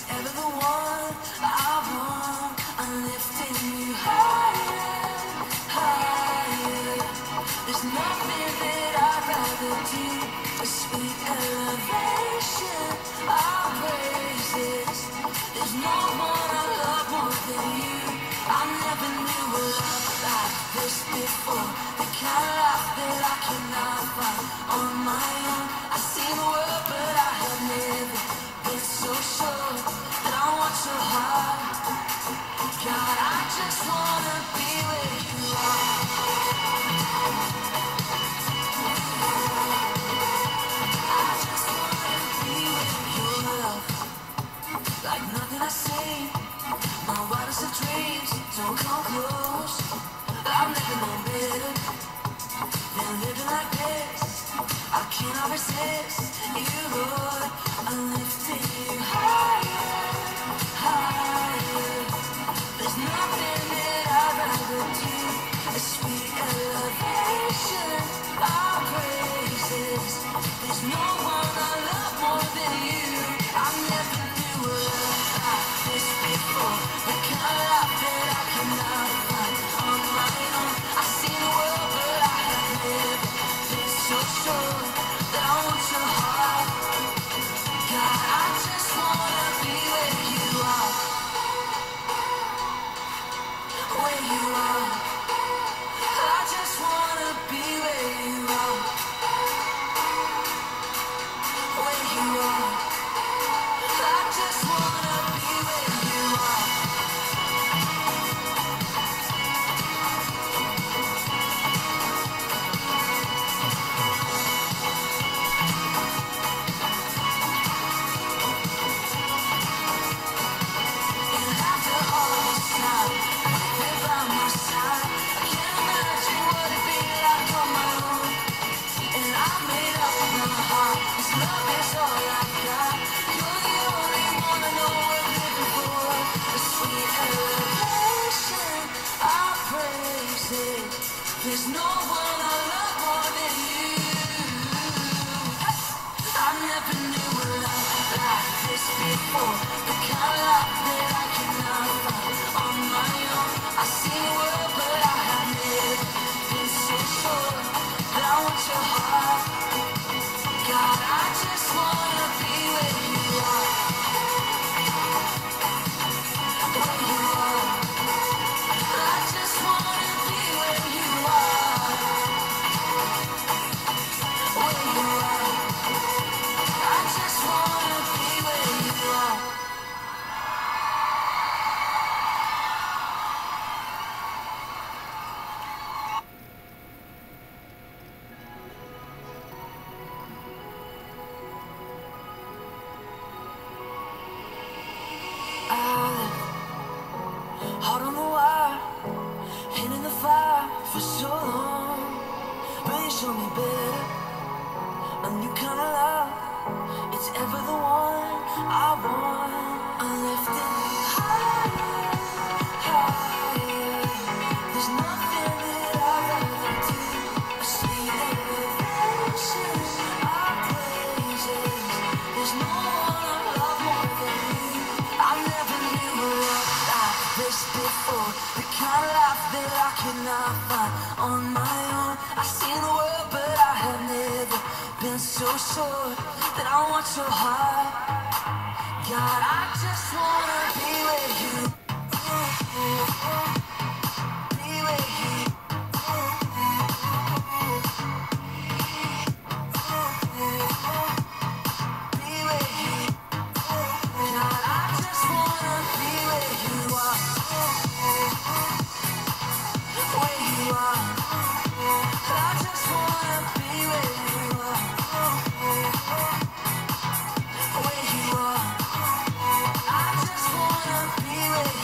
ever the one I want. I'm lifting you higher, higher. There's nothing that I'd rather do. A sweet elevation, our praises. There's no one I love more than you. I never knew a love like this before. The kind of love that I cannot find on my own. I've seen the world, but I have never been so sure that I want your heart. God, I just wanna be where you are. I just wanna be with your love. Like nothing I see, my wildest of dreams don't come close. I've never known better than living like this. I cannot resist you, Lord. I'm lifting you higher, higher. There's nothing that I'd rather do. A sweet elevation, our praises. There's no one I love more than you. I never knew a love like this before. The kind of love that I cannot find on my own. I've seen the world, but I have never been so sure that I want your heart. God, I just wanna be where you are. Where you are. I just wanna be where you are. Where you are. I just wanna be where you are. And after all this time, you're by my side. I can't imagine what it'd be like on my own. And I made up my heart. This love is all I got. You're the only one I know we're living for. A sweet elevation, our praises. There's no one I love more than you. I never knew a love like this before. The kind of love that I cannot find on my own. I've seen the world, but I have never been so sure that I want your heart. God, I just wanna be where you are. Where you are. I just wanna be where you are. Where you are. I just wanna be where you are. I live hard on the wire, hand in the fire for so long. But you show me better, a new kind of love. It's ever the one I want. I'm lifting you higher, higher. There's nothing that I'd rather do. A sweet elevation, our praises. There's no one I love more than you. I never knew a love like this before. The kind of life that I cannot find on my own. I've seen the world, but I have never been so sure that I want your heart. God, I just wanna be where you be where you be where you. God, I just wanna be where you are. Where you are. I just wanna be where you are. Where you are. I just wanna be where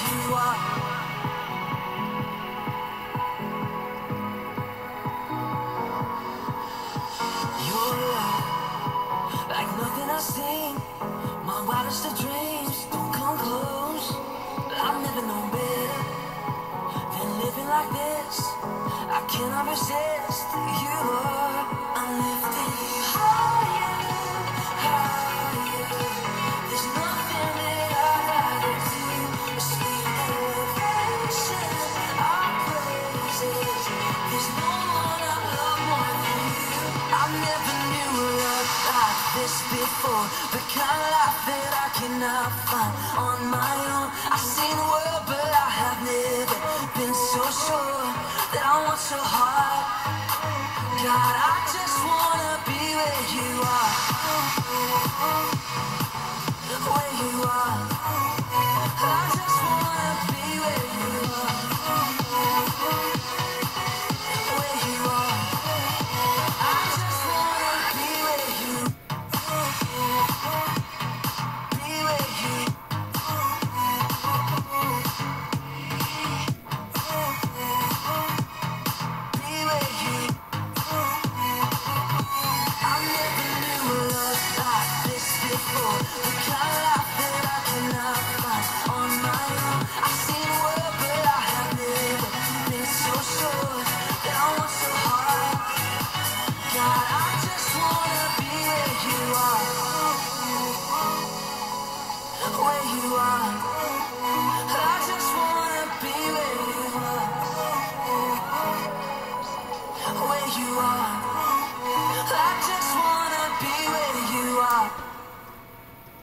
I find on my own. I've seen the world, but I have never been so sure that I want your heart. God, I just wanna be where you are, where you are. I just wanna be where you are, where you are. I just wanna be where you, be where you, be where you. I never knew a love like this before.